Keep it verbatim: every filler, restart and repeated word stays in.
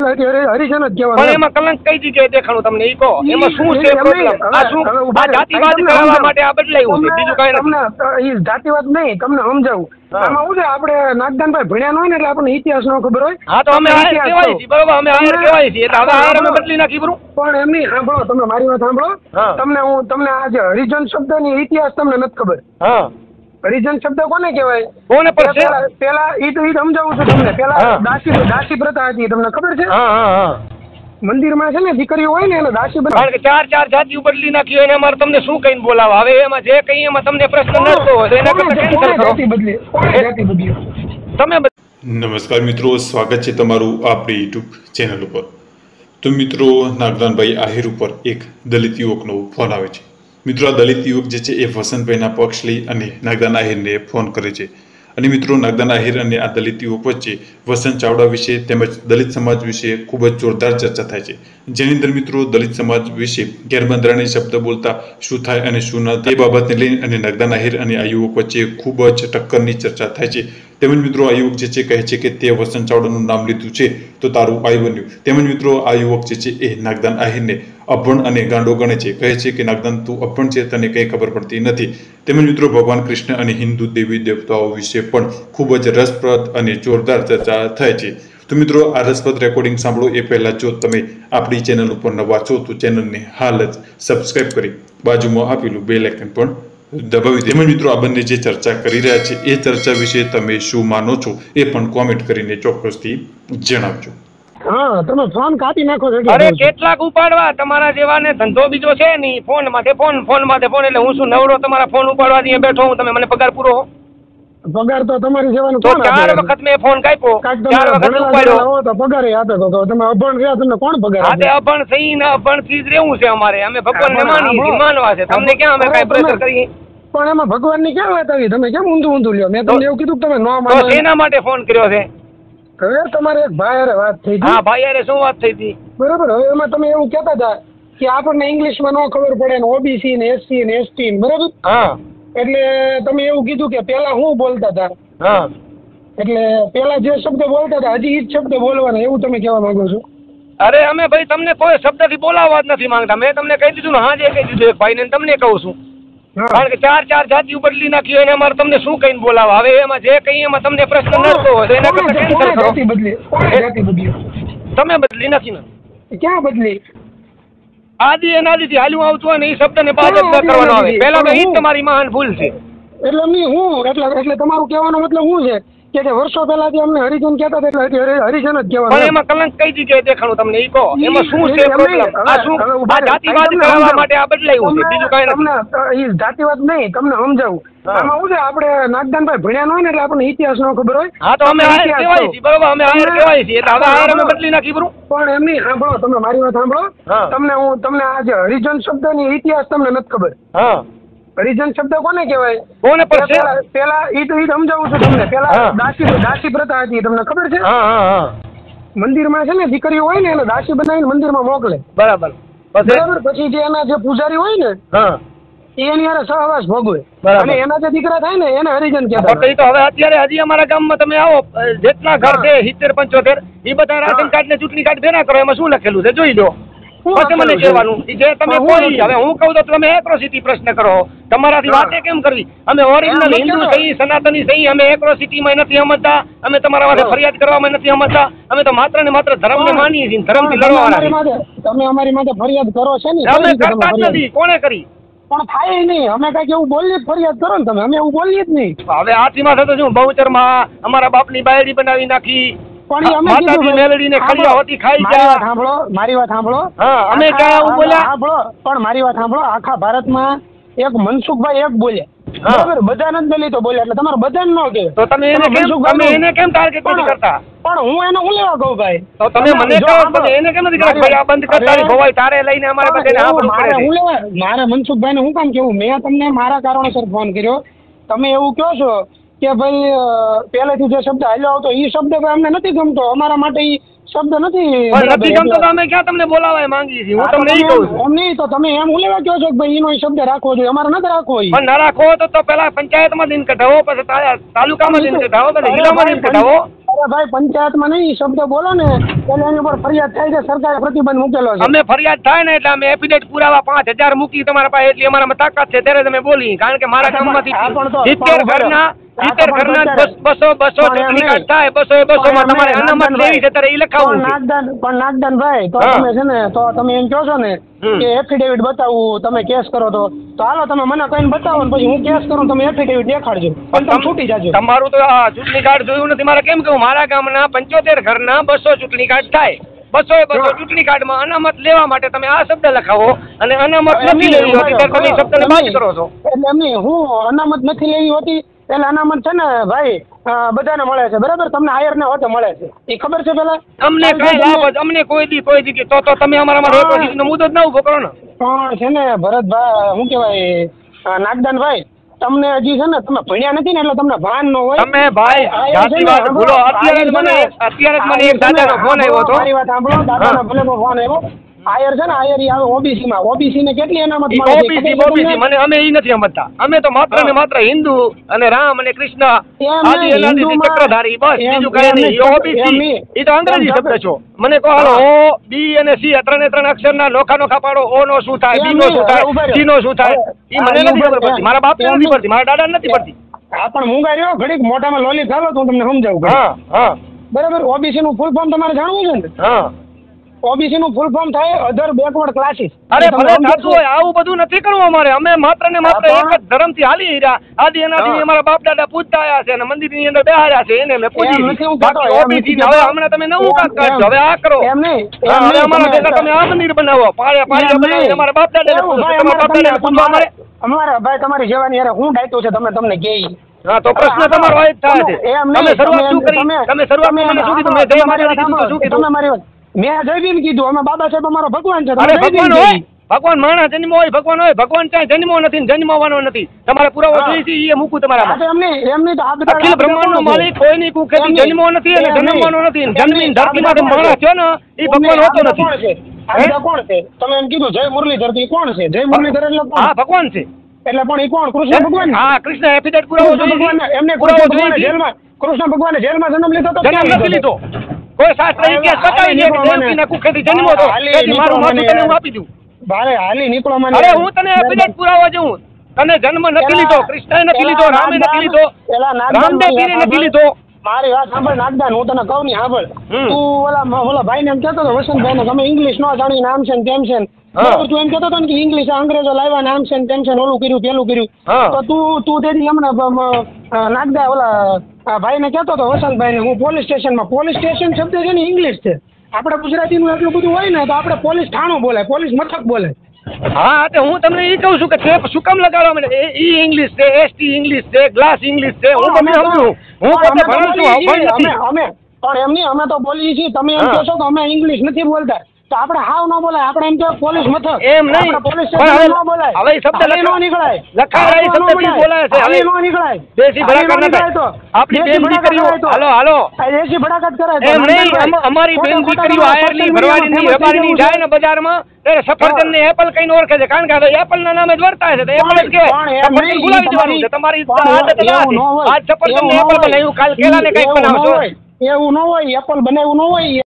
એટલે હરિજન જ કહેવાનું. પણ એમાં કલંક કઈ જગ્યાએ દેખાણું તમને ઈ કહો, એમાં શું છે પ્રોબ્લેમ? આ શું આ જાતિવાદ કરવા માટે આ બદલાયું છે, બીજું કાંઈ નથી. તમને ઈ જાતિવાદ નહીં, તમને સમજાવું. આમાં શું છે, આપણે નાગદાનભાઈ ભણ્યા ન હોય ને એટલે આપણને ઇતિહાસ નો ખબર હોય. હા તો અમે આયર કહેવાય છીએ, બરોબર, અમે આયર કહેવાય છીએ, એટલે હવે આયર અમે બદલી નાખી બરું. પણ એમ નહીં, સાંભળો, તમે મારી વાત સાંભળો. તમને હું તમને આજે હરિજન શબ્દની ઇતિહાસ તમને નથી ખબર. હા, હરિજન શબ્દ કોને કહેવાય? કોને પડશે? પેલા ઈ તો ઈ સમજાવું છું તમને. પેલા દાસી દાસી પ્રથા હતી, તમને ખબર છે? હા હા હા. મંદિરમાં છે ને દીકરીઓ હોય ને એને દાસી બનાવે. કારણ કે ચાર ચાર જાતિઓ બદલી નાખી હોય ને અમારે તમને શું કહીને બોલાવા? હવે એમાં જે કઈ એમાં તમને પ્રશ્ન નડતો હોય તો એના કરતા કેન્સલ કરો. જાતિ બદલી, કોણે જાતિ બદલી? તમે. નમસ્કાર મિત્રો, સ્વાગત છે તમારું આપણી યુટ્યુબ ચેનલ ઉપર. તો મિત્રો, નાગદાનભાઈ આહિર ઉપર એક દલિત યુવકનો ફોન આવે છે. મિત્રો, આ દલિત યુવક જે છે એ વસંતભાઈના પક્ષ લઈ અને નાગદાન આહિરને ફોન કરે છે. અને મિત્રો, નાગદાન આહિર અને આ દલિત યુવક વચ્ચે વસંત ચાવડા વિશે તેમજ દલિત સમાજ વિશે ખૂબ જ જોરદાર ચર્ચા થાય છે. જેની અંદર મિત્રો દલિત સમાજ વિશે ગેરબંધારણીય શબ્દ બોલતા શું થાય અને શું ન તે બાબતને લઈને અને નાગદાન આહિર અને આ યુવક વચ્ચે ખૂબ જ ટક્કરની ચર્ચા થાય છે. તેમજ મિત્રો, આ યુવક જે છે કહે છે કે તે વસંત ચાવડાનું નામ લીધું છે તો તારું ભાઈ બન્યું. તેમજ મિત્રો, આ યુવક જે છે એ નાગદાન આહિરને અભણ અને ગાંડો ગણે છે. કહે છે કે નાગદાન તું અભણ છે, તને કંઈ ખબર પડતી નથી. તેમજ મિત્રો, ભગવાન કૃષ્ણ અને હિન્દુ દેવી દેવતાઓ વિશે પણ ખૂબ જ રસપ્રદ અને જોરદાર ચર્ચા થાય છે. તો મિત્રો, આ રસપ્રદ રેકોર્ડિંગ સાંભળો એ પહેલાં જો તમે આપણી ચેનલ ઉપર નવા છો તો ચેનલને હાલ જ સબસ્ક્રાઈબ કરી બાજુમાં આપેલું બેલ આઇકન પણ દબાવી દે. તેમજ મિત્રો, આ બંને જે ચર્ચા કરી રહ્યા છે એ ચર્ચા વિશે તમે શું માનો છો એ પણ કોમેન્ટ કરીને ચોક્કસથી જણાવજો. હા, તમે ફોન કાપી નાખો છો. અરે કેટલાક ઉપાડવા તમારા જેવા ને ધંધો બીજો છે નહીં. ફોન માથે ફોન, ફોન માથે ફોન, એટલે હું શું નવરો તમારા ફોન ઉપાડવા દઈએ બેઠો હું? તમે મને પગાર પૂરો હો? પગાર તો તમારી સેવાનું તો ચાર વખત મેં ફોન કાપ્યો, ચાર વખત ઉપાડ્યો તો પગાર આપે તો તમે અભણ રહ્યા, તમને કોણ પગાર આપે? હા, તે અભણ થઈ ને અભણ થી જ રહેવું છે અમારે. અમે ભગવાનને માની છીએ, માનવા છે. તમને ક્યાં અમે કાંઈ પ્રેશર કરીએ? પણ એમાં ભગવાન ની ક્યાં વાત આવી? તમે કેમ ઊંધું ઊંધું લ્યો? મેં તમને એવું કીધું કે તમે ન માનો. તો શેના માટે ફોન કર્યો છે? હવે તમારે એક ભાઈ હારે વાત થઈ હતી. હા, ભાઈ હારે શું વાત થઈ હતી? બરાબર. હવે એમાં તમે એવું કહેતા હતા કે આપણને ઇંગ્લિશમાં ન ખબર પડે ને ઓબીસી ને એસસી ને એસટી બરાબર. હા, એટલે તમે એવું કીધું કે પેલા હું બોલતા હતા. હા, એટલે પેલા જે શબ્દ બોલતા હતા હજી ઈ જ શબ્દ બોલવાના, એવું તમે કહેવા માંગો છો? અરે અમે ભાઈ તમને કોઈ શબ્દથી બોલાવવા જ નથી માંગતા. મેં તમને કહી દીધું ને, હા જે કહી દીધું એક ભાઈને તમને કહું છું. કારણ કે ચાર ચાર જાતિઓ બદલી નાખી હોય ને અમારે તમને શું કહીને બોલાવા? હવે એમાં જે કઈ એમાં તમને પ્રશ્ન નડતો હોય તો એના કરતા કેન્સલ કરો. જાતિ બદલી, કોણે જાતિ બદલી? તમે બદલી નથી ને? ક્યાં બદલી? આદિ અનાદિથી હાલ્યું આવતું હોય ને એ શબ્દને બાદ જ ન કરવાનો આવે. પહેલા તો એ જ તમારી મહાન ભૂલ છે. એટલે નહીં હું એટલે એટલે તમારું કહેવાનો મતલબ શું છે કે જે વર્ષો પહેલાથી અમને હરિજન કહેતા હતા એટલે હરિજન જ કહેવાનું. પણ એમાં કલંક કઈ જગ્યાએ દેખાણું તમને ઈ કહો? એમાં શું છે પ્રોબ્લેમ? આ શું આ જાતિવાદ કરવા માટે આ બદલાયું છે, બીજું કાંઈ નથી. તમને ઈ જાતિવાદ નહીં, તમને સમજાવું. આમાં શું છે, આપણે નાગદાનભાઈ ભણ્યા ન હોય ને એટલે આપણને ઇતિહાસ નો ખબર હોય. હા, તો અમે આયર કહેવાય છીએ, બરોબર, અમે આયર કહેવાય છીએ, એટલે હવે આયર અમે બદલી નાખી બરું. પણ એમ નહીં, સાંભળો, તમે મારી વાત સાંભળો. તમને હું તમને આજે હરિજન શબ્દની ઇતિહાસ તમને નથી ખબર. હા, હરિજન શબ્દ કોને કહેવાય? કોને પડશે? પેલા ઈ તો ઈ સમજાવું છું તમને. પેલા દાસી દાસી પ્રથા હતી, તમને ખબર છે? હા હા હા. મંદિરમાં છે ને દીકરીઓ હોય ને એને દાસી બનાવીને મંદિરમાં મોકલે. બરાબર. બરાબર. પછી જે એના જે પૂજારી હોય ને હા એની હારે સહવાસ ભોગવે અને એના જે દીકરા થાય ને એને હરિજન કહેતા. તો હવે અત્યારે હજી અમારા ગામમાં તમે આવો, જેટલા ઘર છે સિત્તેર પંચોતેર એ બધા રાશન કાર્ડ ને ચૂંટણી કાર્ડ ભેગા કરો, એમાં શું લખેલું છે જોઈ લો. પછી મને કહેવાનું જે તમે કોઈ હવે હું કહું તો તમે એક્રોસિટી પ્રશ્ન કરો. તમારાથી વાતે કેમ કરવી? અમે ઓરિજિનલ હિન્દુ સહી સનાતની સહી, અમે એક્રોસિટીમાં નથી સમજતા, અમે તમારા માટે ફરિયાદ કરવામાં નથી સમજતા. અમે તો માત્ર ને માત્ર ધર્મને માનીએ છીએ, ધર્મથી લડવાવાળા. તમે અમારી માટે ફરિયાદ કરો છો ને? અમે કરતા જ નથી. કોણે કરી? પણ થાય નહીં. અમે કઈક એવું બોલીએ ફરિયાદ કરો ને તમે, અમે એવું બોલીએ જ નહીં. હવે આથીમાં થતો શું, બહુચરમાં અમારા બાપની બાયડી બનાવી નાખી. પણ મારી વાત સાંભળો. અમે ક્યાં બોલ્યા? સાંભળો, પણ મારી વાત સાંભળો. આખા ભારતમાં એક મનસુખભાઈ એક બોલ્યા, બરાબર, બધા નંદ દલિતો બોલ્યા, એટલે તમારે બધા ન કે તો તમે એને કેમ તમે એને કેમ ટાર્ગેટ નથી કરતા? પણ હું એને હું લેવા કહું ભાઈ? તો તમે મને કહો તમે એને કેમ નથી કરતા? ભાઈ આ બંધ કરતા ભવાઈ તારે લઈને અમારે બધાને હા ભરું પડે. હું લેવા મારે મનસુખભાઈ ને હું કામ કેવું? મેં તમને મારા કારણોસર ફોન કર્યો. તમે એવું કહો છો કે ભાઈ પહેલેથી જે શબ્દ હાલ્યો આવતો એ શબ્દ અમને નથી ગમતો, અમારા માટે ઈ શબ્દ નથી નથી ગમતો તો અમે ક્યાં તમને બોલાવવા માંગીએ છીએ? હું તમને ઈ કહું છું. એમ નહીં તો તમે એમ હું લેવા કહો છો કે ભાઈ એનો શબ્દ રાખવો જોઈએ, અમારે નથી રાખવો. પણ ના રાખવો તો તો પેલા પંચાયતમાં દિન કઢાવો, પછી તાલુકામાં દિન કઢાવો, પછી જિલ્લામાં દિન કઢાવો. અરે ભાઈ પંચાયતમાં નહીં શબ્દ બોલો ને એટલે એની ઉપર ફરિયાદ થાય છે, સરકારે પ્રતિબંધ મૂકેલો છે. અમે ફરિયાદ થાય ને એટલે અમે એફિડેવિટ પુરાવા પાંચ હજાર મૂકી તમારા પાસે, એટલી અમારામાં તાકાત છે ત્યારે તમે બોલી. કારણ કે મારા ગામમાંથી સિત્તેર ઘરના સિત્તેર ઘરના બસો બસો ચૂંટણી કાર્ડ થાય, બસો એ બસો માં તમારે અનામત લેવી છે ત્યારે એ લખાવવું છે. નાગદાન પણ નાગદાન ભાઈ તો તમે છે ને તો તમે એમ કહો છો ને કે એફિડેવિટ બતાવવું, તમે કેસ કરો તો તો હાલો તમે મને કહીને બતાવો ને પછી હું કેસ કરું, તમે એફિડેવિટ દેખાડજો પણ તમે છૂટી જાજો. તમારું તો આ ચૂંટણી કાર્ડ જોયું નથી મારે કેમ કહું? મારા ગામના પંચોતેર ઘરના બસો ચૂંટણી કાર્ડ થાય, બસો એ બસો ચૂંટણી કાર્ડમાં અનામત લેવા માટે તમે આ શબ્દ લખાવો અને અનામત નથી લેવી હોતી ત્યારે તમે શબ્દને બાદ કરો છો. એટલે એમની હું અનામત નથી લેવી હોતી એટલે અનામત છે ને ભાઈ બધાને મળે છે, બરાબર? તમને હાયર ને હોતે મળે છે, એ ખબર છે પેલા? અમને કઈ લાભ જ અમને કોઈ દી કોઈ દી તો તો તમે અમારામાં રેકોર્ડિંગનો મુદ્દો જ ના ઉભો કરો ને. પણ છે ને ભરતભાઈ શું કહેવાય નાગદાનભાઈ, તમને હજી છે ને તમે ભણ્યા નથી ને એટલે તમને ભાન ન હોય. તમે ભાઈ જાતિ વાત ભૂલો. અત્યારે જ મને અત્યારે જ મને એક દાદાનો ફોન આવ્યો હતો. મારી વાત સાંભળો, દાદાનો ભલેનો ફોન આવ્યો. આયર છે ને આયર ઈ આવે ઓબીસી માં, ઓબીસી ને કેટલી અનામત મળે છે? ઓબીસી ઓબીસી મને અમે ઈ નથી સમજતા. અમે તો માત્ર ને માત્ર હિન્દુ અને રામ અને કૃષ્ણ આદિ અનાદિ ચક્રધારી, બસ બીજું કઈ નહીં. ઓબીસી ઈ તો અંગ્રેજી શબ્દ છો. મને કહો હાલો ઓ બી અને સી ત્રણે ત્રણ અક્ષરના નોખા નોખા પાડો. ઓ નો શું થાય, બી નો શું થાય, સી નો શું થાય, ઈ મને નથી ખબર પડતી, મારા બાપ ને નથી પડતી, મારા દાદા નથી પડતી. હા પણ હું ગાય રહ્યો ઘડીક મોઢામાં લોલી ચાલો તો હું તમને સમજાવું. હા હા બરાબર. ઓબીસી નું ફૂલ ફોર્મ તમારે જાણવું છે ને? હા ઓબીસી નું ફૂલ ફોર્મ થાય અધર બેકવર્ડ ક્લાસીસ. અરે ભલે થતું હોય, આવું બધું નથી કરવું અમારે. અમે માત્ર ને માત્ર એક જ ધર્મથી હાલી રહ્યા. આદિ અનાદિ અમારા બાપ દાદા પૂજતા આવ્યા છે અને મંદિરની અંદર બેહાર્યા છે, એને અમે પૂજી. બાકી ઓબીસી હવે હમણાં તમે નવું કામ કરજો, હવે આ કરો. એમ નહીં, હવે અમારા ભેગા તમે આ મંદિર બનાવો, પાળે પાળે બનાવી અમારા બાપ દાદાને પૂજો, તમારા બાપ દાદાને પૂજવા અમારે. અમારા ભાઈ તમારી જેવાની યાર હું ડાયતો છે તમે તમને કહી. હા તો પ્રશ્ન તમારો આ જ થાય છે. તમે શરૂઆત શું કરી? તમે શરૂઆતમાં મને શું કીધું? મેં જય માતાજી કીધું તો શું કીધું? તમે મારી વાત મેં જય ભીમ કીધું. અમે બાબા સાહેબ અમારો ભગવાન છે. અરે ભગવાન હોય, ભગવાન માણસ જન્મ હોય, ભગવાન હોય. ભગવાન ચાહે જન્મો નથી ને જન્મવાનો નથી. તમારે પુરાવો જોઈએ છે એ મૂકું તમારા. એમને એમની તો આ બધા અખિલ બ્રહ્માંડનો માલિક કોઈની કુખેથી જન્મો નથી અને જન્મવાનો નથી. જન્મીન ધરતીમાંથી માણસ છે ને એ ભગવાન હોતો નથી. આ બધા કોણ છે? તમે એમ કીધું જય મુરલીધર, એ કોણ છે? જય મુરલીધર એટલે હા ભગવાન છે. એટલે પણ એ કોણ? કૃષ્ણ ભગવાન. હા કૃષ્ણ એફિડેવિટ પુરાવો જોઈએ. એમને કૃષ્ણ ભગવાને જેલમાં કૃષ્ણ ભગવાને જેલમાં જન્મ લીધો તો જન્મ નથી લીધો. કોઈ શાસ્ત્ર ઇતિહાસ બતાવી દે કે દેવકીના કુખેથી જન્મો તો તેથી મારું માથું તને હું આપી દઉં. ભારે હાલી નીકળો મને. અરે હું તને એફિડેવિટ પુરાવો દઉં. તને જન્મ નથી લીધો, કૃષ્ણએ નથી લીધો, રામે નથી લીધો, રામદેવજીએ નથી લીધો. મારી વાત સાંભળ નાગદાન, હું તને કહું ની સાંભળ. તું ઓલા ઓલા ભાઈ ને એમ કહેતો હતો વસંતભાઈ ને તમે ઇંગ્લિશ નો જાણી નામ છે ને તેમ છે ને બરાબર. તું એમ કહેતો હતો ને કે ઇંગ્લિશ અંગ્રેજો લાવ્યા નામ છે ને તેમ છે ઓલું કર્યું પેલું કર્યું. તો તું તું તેથી હમણાં નાગદા ઓલા ભાઈ ને કહેતો હતો વસંતભાઈ ને હું પોલીસ સ્ટેશનમાં, પોલીસ સ્ટેશન શબ્દ છે ને ઇંગ્લિશ છે. આપણે ગુજરાતીનું એટલું બધું હોય ને તો આપણે પોલીસ થાણું બોલાય, પોલીસ મથક બોલે. હા તો હું તમને એ કહું છું કે તે શું કામ લગાડવા માંડે? ઈ ઇંગ્લિશ છે, એસટી ઇંગ્લિશ છે, ગ્લાસ ઇંગ્લિશ છે. હું તમને સમજુ, હું પોતે ભણું છું, અમે અમે પણ એમ નહીં, અમે તો બોલીએ છીએ. તમે એમ કહો છો કે અમે ઇંગ્લિશ નથી બોલતા તો આપણે હાવ ન બોલાય. આપણે એમ કે પોલીસ મથક એમ નહીં, પોલીસ સ્ટેશન ન બોલાય. હવે શબ્દ ન નીકળાય, લખાય એ શબ્દ થી બોલાય છે. હવે ન નીકળાય, દેશી ભડાકા ન થાય તો આપણી બેન દીકરીઓ હાલો હાલો દેશી ભડાકા જ કરાય. એમ નહીં, અમારી બેન દીકરીઓ આયરની ભરવાડીની રબારીની જાય ને બજારમાં ત્યારે સફરજન ને એપલ કઈને ઓળખે છે. કારણ કે હવે એપલ ના નામે જ વર્તાય છે તો એપલ જ કહેવાય. સફરજન ભૂલાવી દેવાનું છે. તમારી આદત નથી. આજ સફરજન ને એપલ બનાવ્યું, કાલ કેળા ને કઈક બનાવશો. એવું ન હોય, એપલ બનાવ્યું ન હોય.